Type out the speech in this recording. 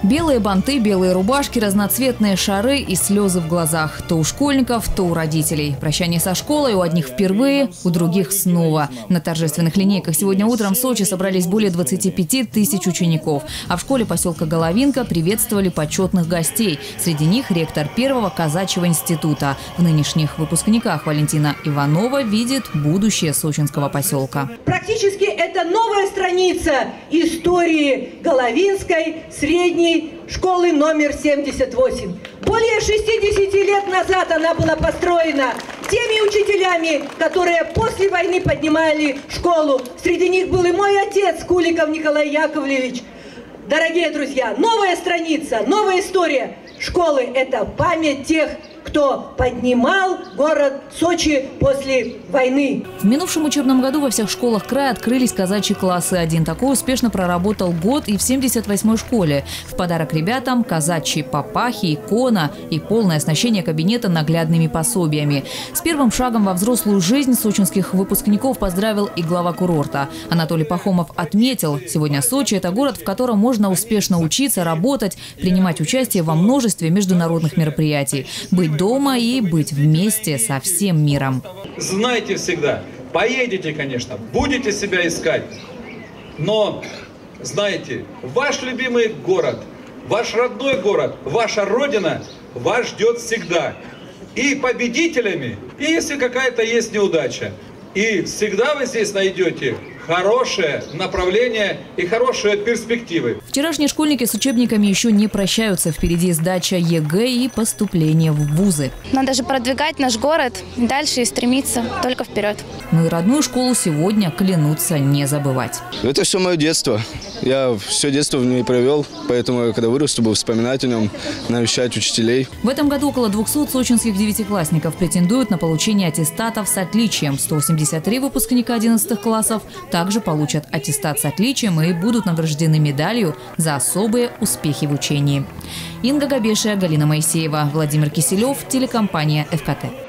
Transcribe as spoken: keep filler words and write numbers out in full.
Белые банты, белые рубашки, разноцветные шары и слезы в глазах. То у школьников, то у родителей. Прощание со школой у одних впервые, у других снова. На торжественных линейках сегодня утром в Сочи собрались более двадцати пяти тысяч учеников. А в школе поселка Головинка приветствовали почетных гостей. Среди них ректор первого казачьего института. В нынешних выпускниках Валентина Иванова видит будущее сочинского поселка. Практически это новая страница истории Головинской средней школы номер семьдесят восемь. Более шестидесяти лет назад она была построена теми учителями, которые после войны поднимали школу. Среди них был и мой отец, Куликов Николай Яковлевич. Дорогие друзья, новая страница, новая история школы – это память тех, кто поднимал город Сочи после войны. В минувшем учебном году во всех школах края открылись казачьи классы. Один такой успешно проработал год и в семьдесят восьмой школе. В подарок ребятам казачьи папахи, икона и полное оснащение кабинета наглядными пособиями. С первым шагом во взрослую жизнь сочинских выпускников поздравил и глава курорта. Анатолий Пахомов отметил, сегодня Сочи – это город, в котором можно успешно учиться, работать, принимать участие во множестве международных мероприятий, быть дома и быть вместе со всем миром. Знайте всегда, поедете, конечно, будете себя искать, но знайте, ваш любимый город, ваш родной город, ваша родина вас ждет всегда. И победителями, и если какая-то есть неудача. И всегда вы здесь найдете хорошее направление и хорошие перспективы. Вчерашние школьники с учебниками еще не прощаются. Впереди сдача ЕГЭ и поступление в вузы. Надо же продвигать наш город дальше и стремиться только вперед. Ну и родную школу сегодня клянутся не забывать. Это все мое детство. Я все детство в ней провел, поэтому, когда вырасту, буду вспоминать о нем, навещать учителей. В этом году около двухсот сочинских девятиклассников претендуют на получение аттестатов с отличием. сто восемьдесят три выпускника одиннадцатых классов также получат аттестат с отличием и будут награждены медалью за особые успехи в учении. Инга Габешия, Галина Моисеева, Владимир Киселев, телекомпания ФКТ.